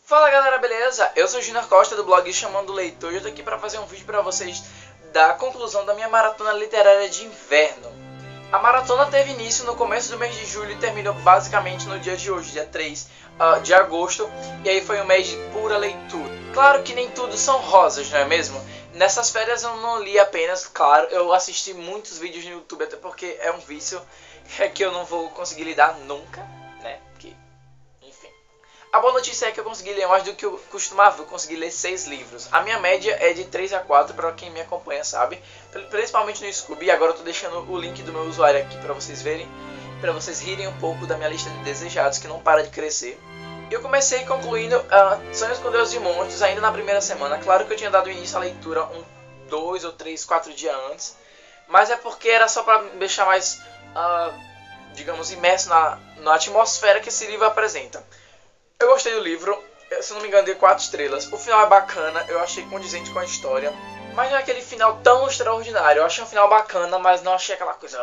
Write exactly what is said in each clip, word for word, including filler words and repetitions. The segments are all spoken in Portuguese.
Fala galera, beleza? Eu sou o Junior Costa do blog Chamando Leitor e eu tô aqui pra fazer um vídeo pra vocês da conclusão da minha maratona literária de inverno. A maratona teve início no começo do mês de julho e terminou basicamente no dia de hoje, dia três uh, de agosto, e aí foi um mês de pura leitura. Claro que nem tudo são rosas, não é mesmo? Nessas férias eu não li apenas, claro, eu assisti muitos vídeos no YouTube, até porque é um vício que eu não vou conseguir lidar nunca, né? Porque, enfim. A boa notícia é que eu consegui ler mais do que eu costumava, eu consegui ler seis livros. A minha média é de três a quatro, para quem me acompanha sabe, principalmente no Scooby. E agora eu tô deixando o link do meu usuário aqui para vocês verem, para vocês rirem um pouco da minha lista de desejados, que não para de crescer. Eu comecei concluindo uh, Sonhos com Deus e Monstros ainda na primeira semana. Claro que eu tinha dado início à leitura um, dois ou três, quatro dias antes, mas é porque era só para me deixar mais, uh, digamos, imerso na, na atmosfera que esse livro apresenta. Eu gostei do livro, se não me engano dei quatro estrelas. O final é bacana, eu achei condizente com a história, mas não é aquele final tão extraordinário. Eu achei um final bacana, mas não achei aquela coisa...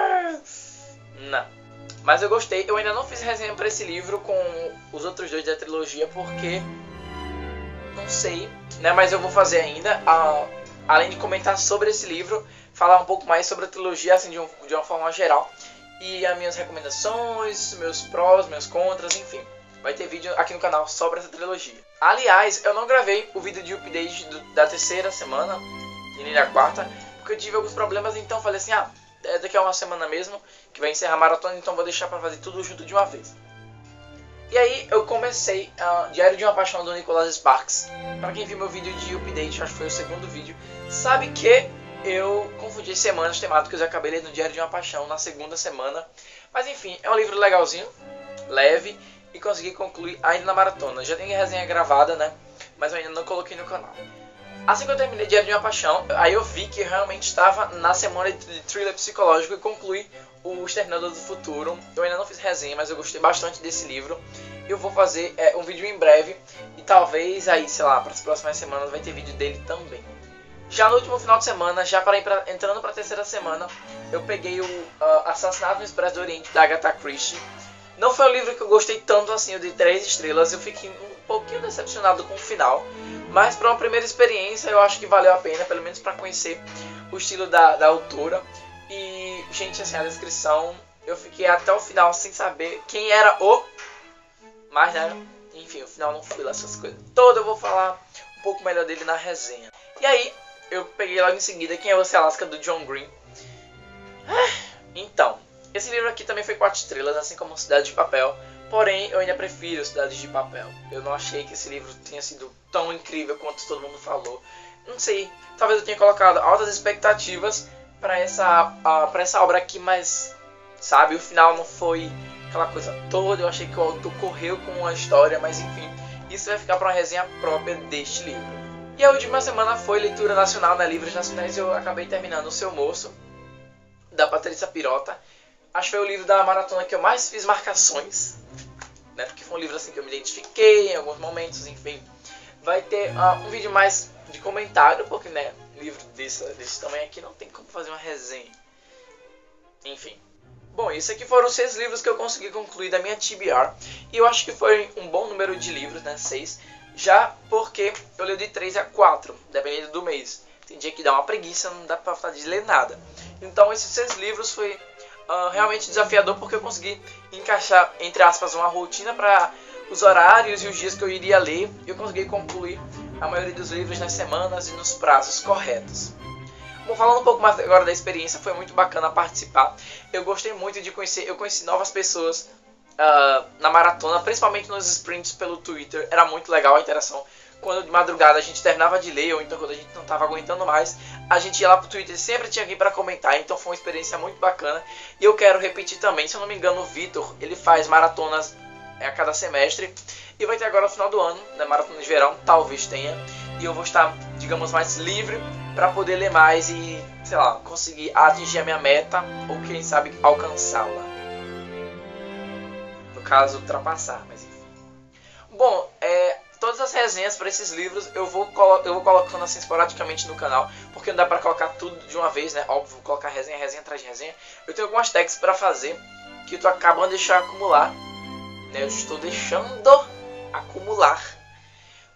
Não. Mas eu gostei. Eu ainda não fiz resenha para esse livro com os outros dois da trilogia, porque... não sei, né? Mas eu vou fazer ainda. A... Além de comentar sobre esse livro, falar um pouco mais sobre a trilogia, assim, de, um, de uma forma geral. E as minhas recomendações, meus prós, meus contras, enfim. Vai ter vídeo aqui no canal sobre essa trilogia. Aliás, eu não gravei o vídeo de update do, da terceira semana, e nem da quarta, porque eu tive alguns problemas, então falei assim, ah, é daqui a uma semana mesmo, que vai encerrar a maratona, então vou deixar pra fazer tudo junto de uma vez. E aí eu comecei uh, Diário de uma Paixão do Nicholas Sparks. Pra quem viu meu vídeo de update, acho que foi o segundo vídeo, sabe que eu confundi as semanas temáticas, eu acabei lendo Diário de uma Paixão na segunda semana. Mas enfim, é um livro legalzinho, leve, e consegui concluir ainda na maratona. Já tem resenha gravada, né? Mas eu ainda não coloquei no canal. Assim que eu terminei Diário de uma Paixão, aí eu vi que eu realmente estava na semana de thriller psicológico e concluí o Exterminador do Futuro. Eu ainda não fiz resenha, mas eu gostei bastante desse livro. Eu vou fazer é, um vídeo em breve e talvez aí, sei lá, para as próximas semanas vai ter vídeo dele também. Já no último final de semana, já para ir pra, entrando para a terceira semana, eu peguei o uh, Assassinato no Expresso do Oriente, da Agatha Christie. Não foi um livro que eu gostei tanto assim, eu dei três estrelas, eu fiquei um pouquinho decepcionado com o final. Mas para uma primeira experiência eu acho que valeu a pena, pelo menos para conhecer o estilo da, da autora. E, gente, assim, a descrição, eu fiquei até o final sem saber quem era o... Mas, né, enfim, o final não foi lá essas coisas todas, eu vou falar um pouco melhor dele na resenha. E aí, eu peguei logo em seguida Quem é Você, Alaska, do John Green. Então... esse livro aqui também foi quatro estrelas, assim como Cidade de Papel. Porém, eu ainda prefiro Cidade de Papel. Eu não achei que esse livro tenha sido tão incrível quanto todo mundo falou. Não sei, talvez eu tenha colocado altas expectativas para essa, uh, para essa obra aqui, mas, sabe, o final não foi aquela coisa toda. Eu achei que o autor correu com a história, mas enfim, isso vai ficar para uma resenha própria deste livro. E a última semana foi leitura nacional, né, livros nacionais. Eu acabei terminando O Seu Moço, da Patrícia Pirota. Acho que foi o livro da maratona que eu mais fiz marcações, né? Porque foi um livro assim que eu me identifiquei em alguns momentos, enfim. Vai ter uh, um vídeo mais de comentário, porque, né, livro desse, desse tamanho aqui não tem como fazer uma resenha. Enfim. Bom, esses aqui foram os seis livros que eu consegui concluir da minha T B R. E eu acho que foi um bom número de livros, né, seis. Já porque eu leio de três a quatro, dependendo do mês. Tem dia que dá uma preguiça, não dá pra falar de ler nada. Então esses seis livros foi... Uh, realmente desafiador, porque eu consegui encaixar, entre aspas, uma rotina para os horários e os dias que eu iria ler. E eu consegui concluir a maioria dos livros nas semanas e nos prazos corretos. Bom, falando um pouco mais agora da experiência, foi muito bacana participar. Eu gostei muito de conhecer, eu conheci novas pessoas uh, na maratona, principalmente nos sprints pelo Twitter. Era muito legal a interação. Quando de madrugada a gente terminava de ler, ou então quando a gente não estava aguentando mais, a gente ia lá pro Twitter, sempre tinha alguém para comentar, então foi uma experiência muito bacana. E eu quero repetir também, se eu não me engano, o Vitor, ele faz maratonas a cada semestre, e vai ter agora no final do ano, na maratona de verão, talvez tenha, e eu vou estar, digamos, mais livre para poder ler mais e, sei lá, conseguir atingir a minha meta, ou quem sabe alcançá-la. No caso, ultrapassar, mas enfim. Bom, é... todas as resenhas para esses livros eu vou, eu vou colocando assim esporadicamente no canal, porque não dá para colocar tudo de uma vez, né? Óbvio, vou colocar resenha, resenha atrás de resenha. Eu tenho algumas tags para fazer que eu tô acabando de deixar acumular, né? Eu estou deixando acumular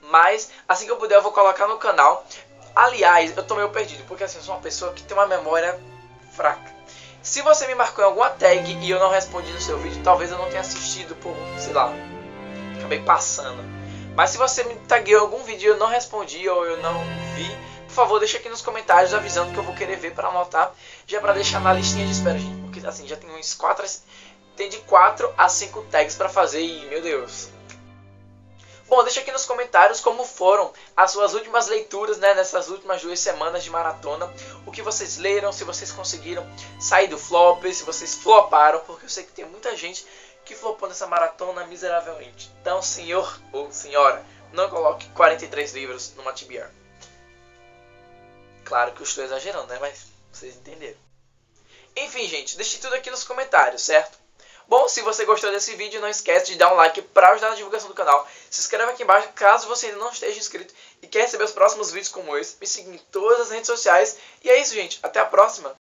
Mas assim que eu puder eu vou colocar no canal. Aliás, eu tô meio perdido, porque assim, eu sou uma pessoa que tem uma memória fraca. Se você me marcou em alguma tag e eu não respondi no seu vídeo, talvez eu não tenha assistido por, sei lá, acabei passando. Mas se você me tagueou em algum vídeo e eu não respondi ou eu não vi, por favor, deixa aqui nos comentários avisando que eu vou querer ver para anotar, já para deixar na listinha de espera, gente. Porque assim, já tem uns quatro, tem de quatro a cinco tags para fazer e, meu Deus. Bom, deixa aqui nos comentários como foram as suas últimas leituras, né, nessas últimas duas semanas de maratona. O que vocês leram, se vocês conseguiram sair do flop, se vocês floparam, porque eu sei que tem muita gente que flopou nessa maratona miseravelmente. Então, senhor ou senhora, não coloque quarenta e três livros numa T B R. Claro que eu estou exagerando, né, mas vocês entenderam. Enfim, gente, deixe tudo aqui nos comentários, certo? Bom, se você gostou desse vídeo, não esquece de dar um like para ajudar na divulgação do canal. Se inscreve aqui embaixo caso você ainda não esteja inscrito e quer receber os próximos vídeos como esse. Me siga em todas as redes sociais. E é isso, gente. Até a próxima.